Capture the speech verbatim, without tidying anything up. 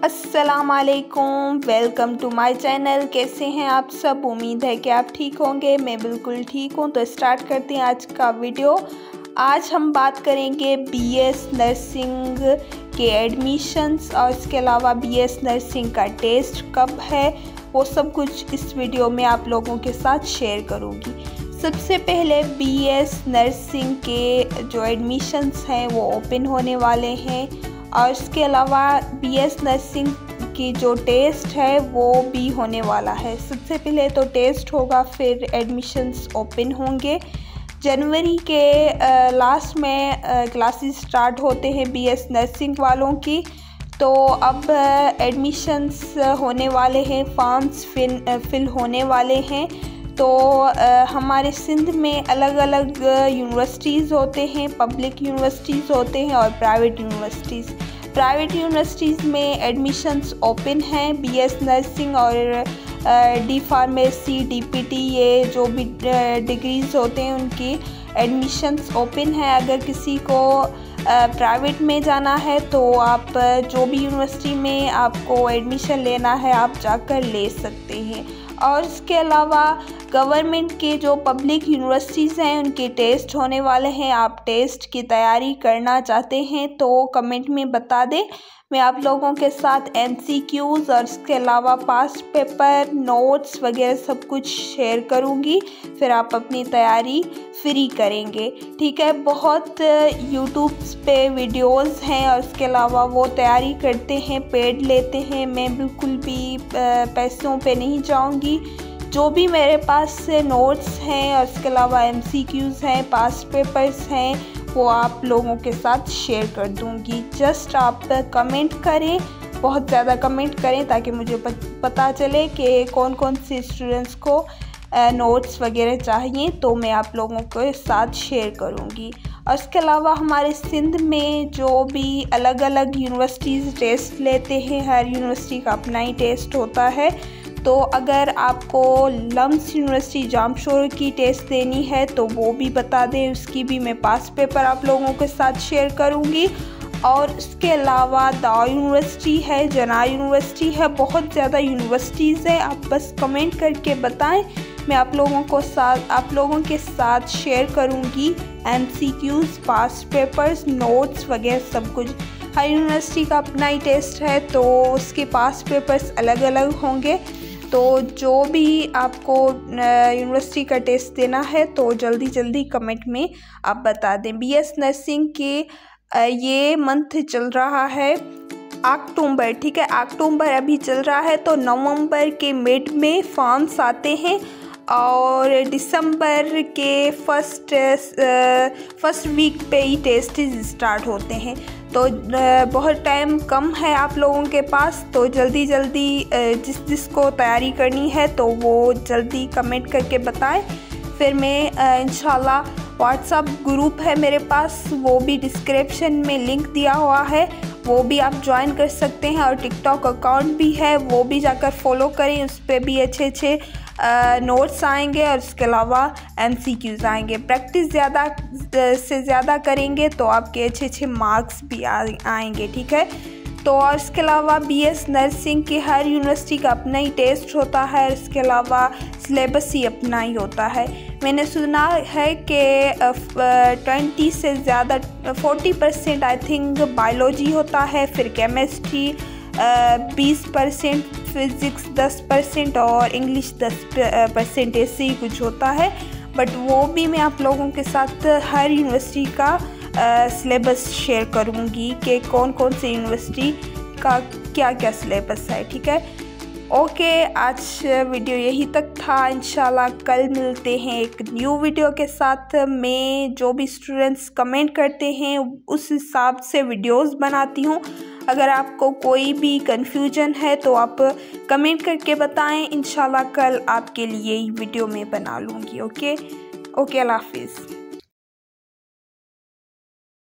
अस्सलाम वालेकुम, welcome to my channel. कैसे हैं आप सब? उम्मीद है कि आप ठीक होंगे। मैं बिल्कुल ठीक हूं। तो स्टार्ट करते हैं आज का वीडियो। आज हम बात करेंगे बीएस नर्सिंग के एडमिशन्स और इसके अलावा बीएस नर्सिंग का टेस्ट कब है, वो सब कुछ इस वीडियो में आप लोगों के साथ शेयर करूंगी। सबसे पहले बीएस नर्सिंग के जो एडमिशन्स हैं वो ओपन होने वाले हैं और इसके अलावा बीएस नर्सिंग की जो टेस्ट है वो भी होने वाला है। सबसे पहले तो टेस्ट होगा, फिर एडमिशन्स ओपन होंगे। जनवरी के लास्ट में क्लासेस स्टार्ट होते हैं बीएस नर्सिंग वालों की। तो अब एडमिशन्स होने वाले हैं, फॉर्म्स फिल फिल होने वाले हैं। तो आ, हमारे सिंध में अलग अलग यूनिवर्सिटीज़ होते हैं, पब्लिक यूनिवर्सिटीज़ होते हैं और प्राइवेट यूनिवर्सिटीज़। प्राइवेट यूनिवर्सिटीज़ में एडमिशन्स ओपन हैं बीएस नर्सिंग और डी फार्मेसी, डीपीटी, ये जो भी डिग्रीज़ होते हैं उनकी एडमिशन्स ओपन है। अगर किसी को प्राइवेट में जाना है तो आप जो भी यूनिवर्सिटी में आपको एडमिशन लेना है आप जाकर ले सकते हैं। और इसके अलावा गवर्नमेंट के जो पब्लिक यूनिवर्सिटीज़ हैं उनके टेस्ट होने वाले हैं। आप टेस्ट की तैयारी करना चाहते हैं तो कमेंट में बता दें। मैं आप लोगों के साथ एमसीक्यूज़ और इसके अलावा पास्ट पेपर, नोट्स वगैरह सब कुछ शेयर करूंगी, फिर आप अपनी तैयारी फ्री करेंगे। ठीक है, बहुत यूट्यूब पे वीडियोस हैं और इसके अलावा वो तैयारी करते हैं, पेड लेते हैं। मैं बिल्कुल भी पैसों पे नहीं जाऊंगी। जो भी मेरे पास से नोट्स हैं और इसके अलावा एमसीक्यूज़ हैं, पास्ट पेपर्स हैं, वो आप लोगों के साथ शेयर कर दूंगी। जस्ट आप कमेंट करें, बहुत ज़्यादा कमेंट करें ताकि मुझे पता चले कि कौन कौन से स्टूडेंट्स को नोट्स वगैरह चाहिए, तो मैं आप लोगों के साथ शेयर करूंगी। और इसके अलावा हमारे सिंध में जो भी अलग अलग यूनिवर्सिटीज़ टेस्ट लेते हैं, हर यूनिवर्सिटी का अपना ही टेस्ट होता है। तो अगर आपको लम्स यूनिवर्सिटी जामशोर की टेस्ट देनी है तो वो भी बता दें, उसकी भी मैं पास पेपर आप लोगों के साथ शेयर करूंगी। और इसके अलावा दाव यूनिवर्सिटी है, जना यूनिवर्सिटी है, बहुत ज़्यादा यूनिवर्सिटीज़ हैं। आप बस कमेंट करके बताएं, मैं आप लोगों को साथ आप लोगों के साथ शेयर करूंगी एमसीक्यूज़, पास्ट पेपर्स, नोट्स वगैरह सब कुछ। हर यूनिवर्सिटी का अपना ही टेस्ट है तो उसके पास्ट पेपर्स अलग अलग होंगे। तो जो भी आपको यूनिवर्सिटी का टेस्ट देना है तो जल्दी जल्दी कमेंट में आप बता दें। बीएस नर्सिंग के ये मंथ चल रहा है अक्टूबर, ठीक है, अक्टूबर अभी चल रहा है। तो नवंबर के मिड में फॉर्म्स आते हैं और दिसंबर के फर्स्ट फर्स्ट वीक पे ही टेस्ट स्टार्ट होते हैं। तो बहुत टाइम कम है आप लोगों के पास, तो जल्दी जल्दी जिस जिसको तैयारी करनी है तो वो जल्दी कमेंट करके बताएं। फिर मैं इंशाल्लाह व्हाट्सएप ग्रुप है मेरे पास, वो भी डिस्क्रिप्शन में लिंक दिया हुआ है, वो भी आप ज्वाइन कर सकते हैं। और टिकटॉक अकाउंट भी है, वो भी जाकर फॉलो करें, उस पर भी अच्छे अच्छे नोट्स आएंगे और इसके अलावा एमसीक्यूज़ आएंगे। प्रैक्टिस ज़्यादा से ज़्यादा करेंगे तो आपके अच्छे अच्छे मार्क्स भी आ, आएंगे। ठीक है, तो और इसके अलावा बीएस नर्सिंग की हर यूनिवर्सिटी का अपना ही टेस्ट होता है, इसके अलावा सिलेबस ही अपना ही होता है। मैंने सुना है कि ट्वेंटी से ज़्यादा forty percent I think biology होता है, फिर केमिस्ट्री बीस परसेंट, फिज़िक्स दस परसेंट और इंग्लिश दस परसेंट, ऐसे ही कुछ होता है। बट वो भी मैं आप लोगों के साथ हर यूनिवर्सिटी का सिलेबस शेयर करूँगी कि कौन कौन से यूनिवर्सिटी का क्या क्या सिलेबस है। ठीक है, ओके, आज वीडियो यही तक था। इंशाल्लाह कल मिलते हैं एक न्यू वीडियो के साथ। मैं जो भी स्टूडेंट्स कमेंट करते हैं उस हिसाब से वीडियोस बनाती हूँ। अगर आपको कोई भी कन्फ्यूजन है तो आप कमेंट करके बताएं, इंशाल्लाह कल आपके लिए ही वीडियो में बना लूँगी। ओके ओके, अल्लाह हाफिज़।